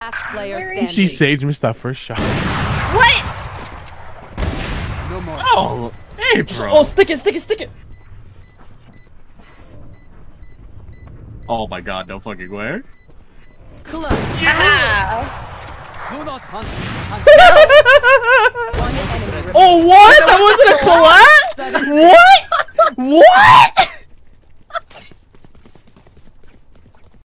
Last player standing. She saged missed that first shot. What? No more. Oh, hey, bro. Oh, stick it, stick it, stick it. Oh my god, no fucking way. Close. Ah. Do not hunt. One enemy remaining. Oh, what? That wasn't a collab? What? What?